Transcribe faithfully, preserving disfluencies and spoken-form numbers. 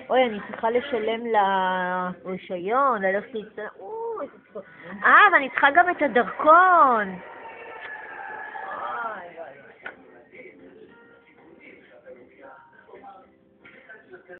אוי, אני צריכה לשלם לרישיון, ללכת להצטלם. אה, ואני צריכה גם את הדרכון.